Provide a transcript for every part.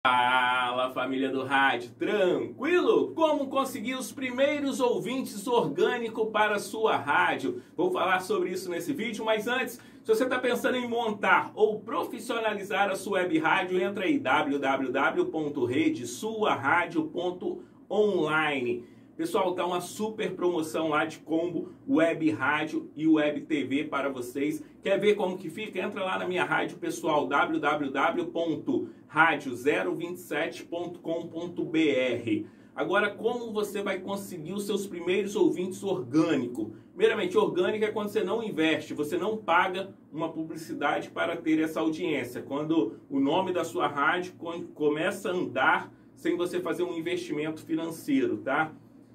Fala, família do rádio, tranquilo? Como conseguir os primeiros ouvintes orgânicos para a sua rádio? Vou falar sobre isso nesse vídeo, mas antes, se você está pensando em montar ou profissionalizar a sua web rádio, entra aí www.redesuaradio.online. Pessoal, tá uma super promoção lá de combo Web Rádio e Web TV para vocês. Quer ver como que fica? Entra lá na minha rádio pessoal, www.radio027.com.br. Agora, como você vai conseguir os seus primeiros ouvintes orgânicos? Primeiramente, orgânico é quando você não investe, você não paga uma publicidade para ter essa audiência. Quando o nome da sua rádio começa a andar sem você fazer um investimento financeiro, tá?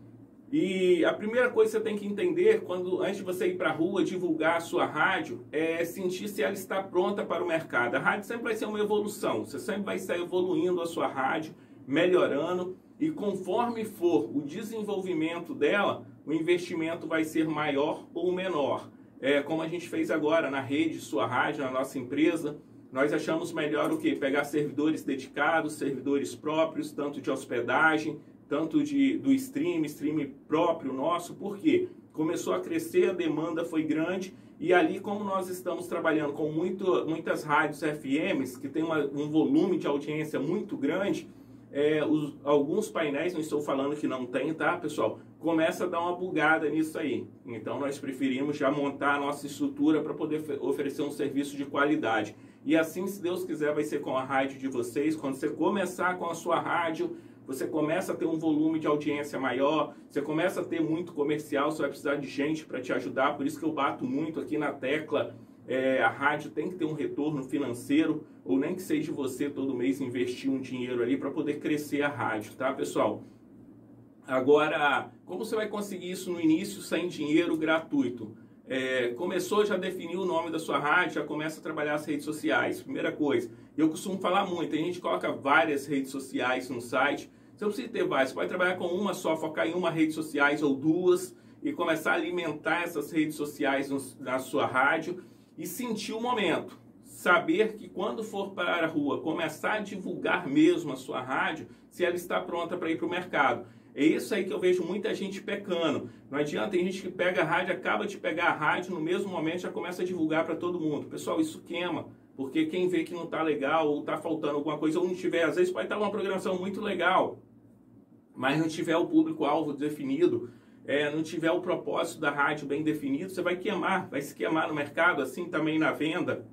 E a primeira coisa que você tem que entender, antes de você ir para a rua divulgar a sua rádio, é sentir se ela está pronta para o mercado. A rádio sempre vai ser uma evolução, você sempre vai estar evoluindo a sua rádio, melhorando, e conforme for o desenvolvimento dela, o investimento vai ser maior ou menor. Como a gente fez agora na rede Sua Rádio, na nossa empresa, nós achamos melhor o quê? Pegar servidores dedicados, servidores próprios, tanto de hospedagem, tanto do stream próprio nosso, porque começou a crescer, a demanda foi grande, e ali, como nós estamos trabalhando com muitas rádios FMs, que tem um volume de audiência muito grande, alguns painéis, não estou falando que não tem, tá, pessoal? Começa a dar uma bugada nisso aí. Então, nós preferimos já montar a nossa estrutura para poder oferecer um serviço de qualidade. E assim, se Deus quiser, vai ser com a rádio de vocês. Quando você começar com a sua rádio, você começa a ter um volume de audiência maior, você começa a ter muito comercial, você vai precisar de gente para te ajudar, por isso que eu bato muito aqui na tecla, a rádio tem que ter um retorno financeiro, ou nem que seja você todo mês investir um dinheiro ali para poder crescer a rádio, tá, pessoal? Agora, como você vai conseguir isso no início sem dinheiro gratuito? Começou, já definiu o nome da sua rádio, já começa a trabalhar as redes sociais. Primeira coisa, eu costumo falar muito, a gente coloca várias redes sociais no site, você não precisa ter várias, você pode trabalhar com uma só, focar em uma rede sociais ou duas e começar a alimentar essas redes sociais na sua rádio e sentir o momento. Saber que quando for para a rua, começar a divulgar mesmo a sua rádio, se ela está pronta para ir para o mercado. É isso aí que eu vejo muita gente pecando. Não adianta, tem gente que pega a rádio, acaba de pegar a rádio, no mesmo momento já começa a divulgar para todo mundo. Pessoal, isso queima, porque quem vê que não está legal, ou está faltando alguma coisa, ou não tiver, às vezes pode estar uma programação muito legal, mas não tiver o público-alvo definido, não tiver o propósito da rádio bem definido, você vai queimar, vai se queimar no mercado, assim também na venda.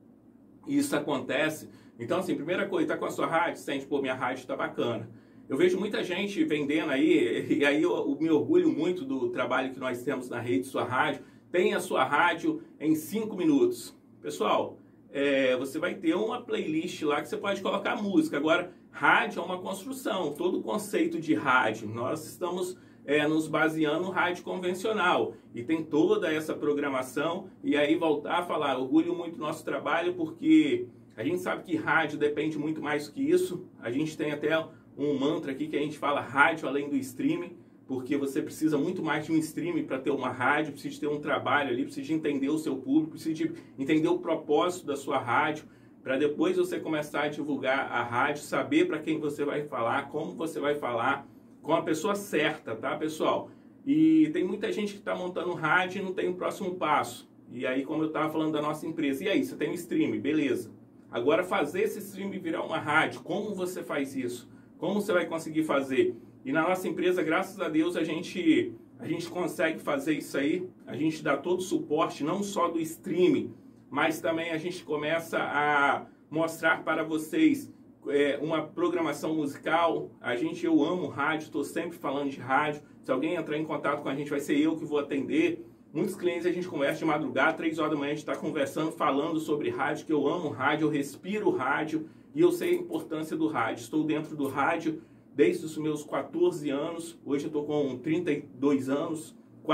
Isso acontece. Então, assim, primeira coisa, está com a sua rádio, sente, pô, minha rádio está bacana. Eu vejo muita gente vendendo aí, e aí eu me orgulho muito do trabalho que nós temos na rede Sua Rádio. Tem a sua rádio em 5 minutos. Pessoal, você vai ter uma playlist lá que você pode colocar música. Agora, rádio é uma construção, todo o conceito de rádio. Nós estamos nos baseando no rádio convencional. E tem toda essa programação. E aí voltar a falar, orgulho muito do nosso trabalho, porque a gente sabe que rádio depende muito mais do que isso. A gente tem até um mantra aqui que a gente fala rádio além do streaming, porque você precisa muito mais de um streaming para ter uma rádio, precisa ter um trabalho ali, precisa de entender o seu público, precisa de entender o propósito da sua rádio, para depois você começar a divulgar a rádio, saber para quem você vai falar, como você vai falar, com a pessoa certa, tá, pessoal? E tem muita gente que está montando rádio e não tem o próximo passo. E aí, como eu estava falando da nossa empresa, e aí, você tem um streaming, beleza. Agora, fazer esse streaming virar uma rádio, como você faz isso? Como você vai conseguir fazer? E na nossa empresa, graças a Deus, a gente consegue fazer isso aí. A gente dá todo o suporte, não só do streaming, mas também a gente começa a mostrar para vocês uma programação musical. Eu amo rádio, estou sempre falando de rádio. Se alguém entrar em contato com a gente, vai ser eu que vou atender. Muitos clientes a gente conversa de madrugada, 3 horas da manhã, a gente está conversando, falando sobre rádio, que eu amo rádio, eu respiro rádio. E eu sei a importância do rádio. Estou dentro do rádio desde os meus 14 anos. Hoje eu estou com 42 anos.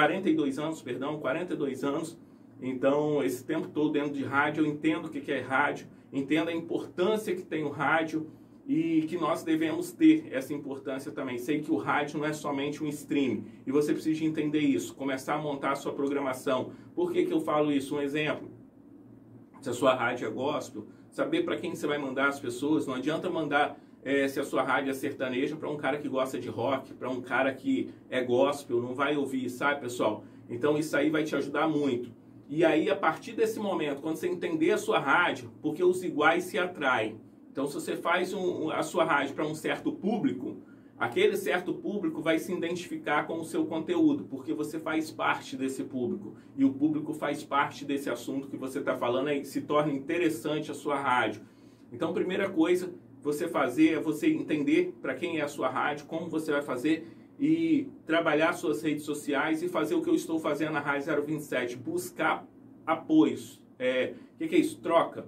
Então, esse tempo todo dentro de rádio, eu entendo o que é rádio. Entendo a importância que tem o rádio e que nós devemos ter essa importância também. Sei que o rádio não é somente um stream. E você precisa entender isso. Começar a montar a sua programação. Por que eu falo isso? Um exemplo. Se a sua rádio é gospel, saber para quem você vai mandar as pessoas. Não adianta mandar se a sua rádio é sertaneja, para um cara que gosta de rock, para um cara que é gospel, não vai ouvir, sabe, pessoal? Então isso aí vai te ajudar muito. E aí, a partir desse momento, quando você entender a sua rádio, porque os iguais se atraem. Então, se você faz a sua rádio para um certo público, aquele certo público vai se identificar com o seu conteúdo, porque você faz parte desse público. E o público faz parte desse assunto que você está falando, aí se torna interessante a sua rádio. Então, a primeira coisa você fazer é você entender para quem é a sua rádio, como você vai fazer e trabalhar suas redes sociais e fazer o que eu estou fazendo na Rádio 027, buscar apoios. O que é isso? Troca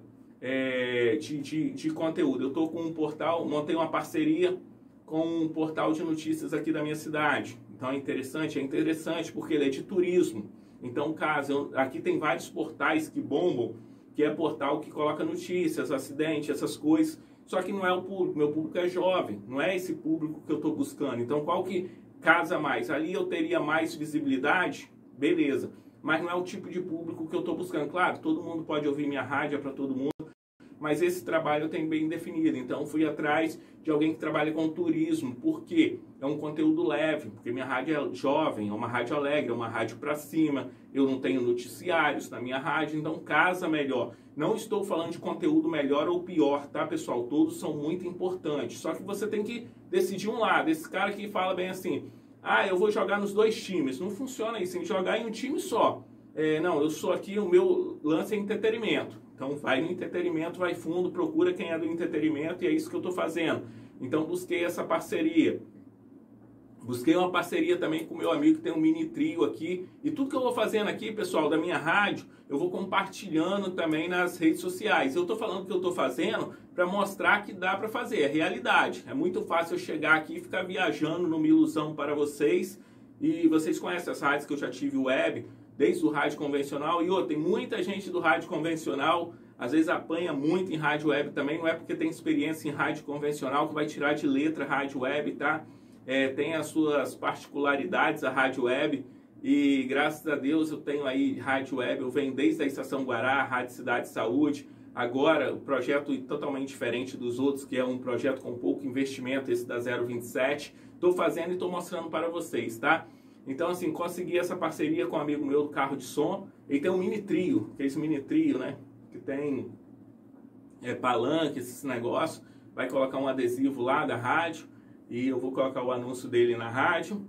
de conteúdo. Eu estou com um portal, montei uma parceria com um portal de notícias aqui da minha cidade. Então é interessante porque ele é de turismo. Então, aqui tem vários portais que bombam, que é portal que coloca notícias, acidentes, essas coisas. Só que não é o público, meu público é jovem, não é esse público que eu estou buscando. Então, qual que casa mais? Ali eu teria mais visibilidade, beleza. Mas não é o tipo de público que eu estou buscando. Claro, todo mundo pode ouvir minha rádio, é para todo mundo. Mas esse trabalho eu tenho bem definido. Então, fui atrás de alguém que trabalha com turismo. Por quê? É um conteúdo leve, porque minha rádio é jovem, é uma rádio alegre, é uma rádio para cima. Eu não tenho noticiários na minha rádio, então casa melhor. Não estou falando de conteúdo melhor ou pior, tá, pessoal? Todos são muito importantes. Só que você tem que decidir um lado. Esse cara que fala bem assim, eu vou jogar nos dois times. Não funciona isso, tem que jogar em um time só. Não, eu sou aqui, o meu lance é entretenimento. Então vai no entretenimento, vai fundo, procura quem é do entretenimento e é isso que eu estou fazendo. Então busquei essa parceria. Busquei uma parceria também com meu amigo que tem um mini trio aqui. E tudo que eu vou fazendo aqui, pessoal, da minha rádio, eu vou compartilhando também nas redes sociais. Eu estou falando o que eu estou fazendo para mostrar que dá para fazer, é realidade. É muito fácil eu chegar aqui e ficar viajando numa ilusão para vocês. E vocês conhecem as rádios que eu já tive web, desde o rádio convencional. E tem muita gente do rádio convencional, às vezes apanha muito em rádio web também. Não é porque tem experiência em rádio convencional que vai tirar de letra rádio web, tá? Tem as suas particularidades a rádio web e graças a Deus eu tenho aí rádio web, eu venho desde a Estação Guará, Rádio Cidade Saúde, agora o projeto totalmente diferente dos outros, que é um projeto com pouco investimento, esse da 027, estou fazendo e estou mostrando para vocês, tá? Então assim, consegui essa parceria com um amigo meu do carro de som, ele tem um mini trio, que é esse mini trio, né, que tem palanque, esses negócios, vai colocar um adesivo lá da rádio, e eu vou colocar o anúncio dele na rádio.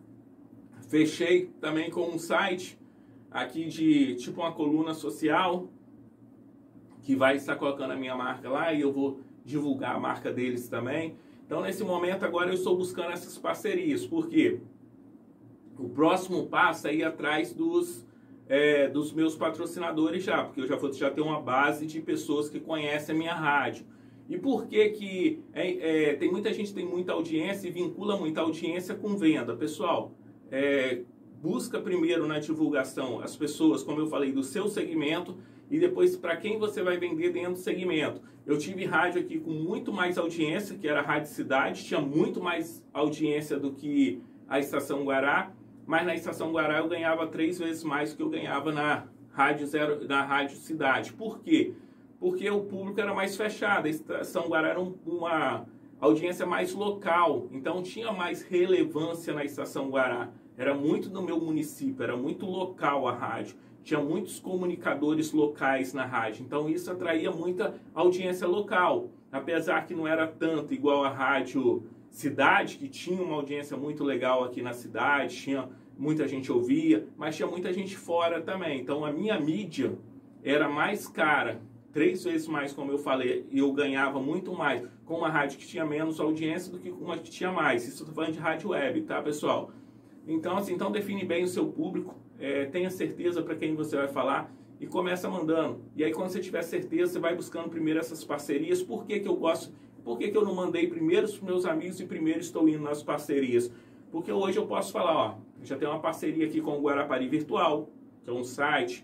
Fechei também com um site aqui de tipo uma coluna social, que vai estar colocando a minha marca lá e eu vou divulgar a marca deles também. Então nesse momento agora eu estou buscando essas parcerias, porque o próximo passo é ir atrás dos meus patrocinadores porque eu já tenho uma base de pessoas que conhecem a minha rádio. E por que tem muita gente que tem muita audiência e vincula muita audiência com venda? Pessoal, busca primeiro na divulgação as pessoas, como eu falei, do seu segmento e depois para quem você vai vender dentro do segmento. Eu tive rádio aqui com muito mais audiência, que era a Rádio Cidade, tinha muito mais audiência do que a Estação Guará, mas na Estação Guará eu ganhava 3 vezes mais do que eu ganhava na Rádio Cidade. Por quê? Porque o público era mais fechado, a Estação Guará era uma audiência mais local, então tinha mais relevância na Estação Guará. Era muito do meu município, era muito local a rádio, tinha muitos comunicadores locais na rádio, então isso atraía muita audiência local, apesar que não era tanto igual a Rádio Cidade, que tinha uma audiência muito legal aqui na cidade, muita gente ouvia, mas tinha muita gente fora também, então a minha mídia era mais cara, 3 vezes mais, como eu falei, e eu ganhava muito mais com uma rádio que tinha menos audiência do que com uma que tinha mais. Isso eu estou falando de rádio web, tá, pessoal? Então, assim, define bem o seu público, tenha certeza para quem você vai falar e começa mandando. E aí, quando você tiver certeza, você vai buscando primeiro essas parcerias. Por que eu gosto? Por que eu não mandei primeiro os meus amigos e primeiro estou indo nas parcerias? Porque hoje eu posso falar, já tem uma parceria aqui com o Guarapari Virtual, que é um site,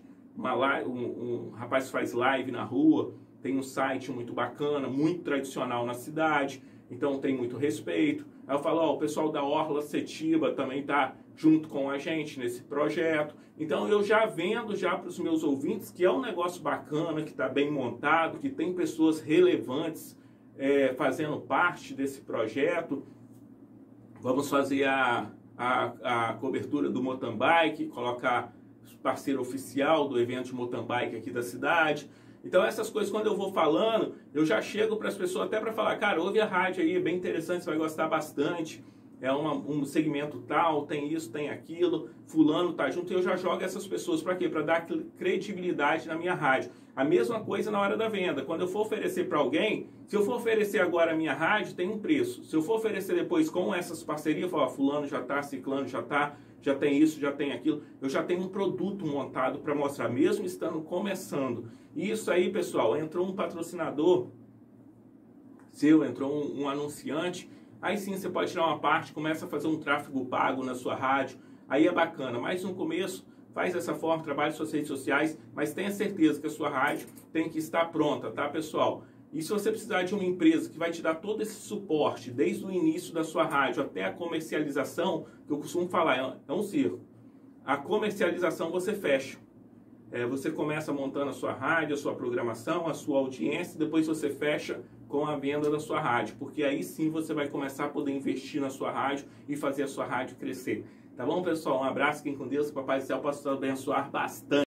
um rapaz que faz live na rua, tem um site muito bacana, muito tradicional na cidade, então tem muito respeito. Aí eu falo, o pessoal da Orla Setiba também está junto com a gente nesse projeto. Então eu já vendo para os meus ouvintes que é um negócio bacana, que está bem montado, que tem pessoas relevantes fazendo parte desse projeto. Vamos fazer a cobertura do mountain bike, colocar parceiro oficial do evento de mountain bike aqui da cidade. Então essas coisas, quando eu vou falando, eu já chego para as pessoas até para falar, cara, ouve a rádio aí, é bem interessante, você vai gostar bastante. É um segmento tal, tem isso, tem aquilo, fulano tá junto, e eu já jogo essas pessoas para quê? Para dar credibilidade na minha rádio. A mesma coisa na hora da venda. Quando eu for oferecer para alguém, se eu for oferecer agora a minha rádio, tem um preço. Se eu for oferecer depois com essas parcerias, eu falo, ó, fulano já tá, ciclano já tá, já tem isso, já tem aquilo. Eu já tenho um produto montado para mostrar, mesmo estando começando. E isso aí, pessoal, entrou um patrocinador seu, entrou um anunciante, aí sim você pode tirar uma parte, começa a fazer um tráfego pago na sua rádio, aí é bacana. Mas no começo, faz dessa forma, trabalhe suas redes sociais, mas tenha certeza que a sua rádio tem que estar pronta, tá, pessoal? E se você precisar de uma empresa que vai te dar todo esse suporte, desde o início da sua rádio até a comercialização, que eu costumo falar, é um circo. A comercialização você fecha. Você começa montando a sua rádio, a sua programação, a sua audiência, depois você fecha com a venda da sua rádio, porque aí sim você vai começar a poder investir na sua rádio e fazer a sua rádio crescer. Tá bom, pessoal? Um abraço, fiquem com Deus, que o Papai do Céu possa te abençoar bastante.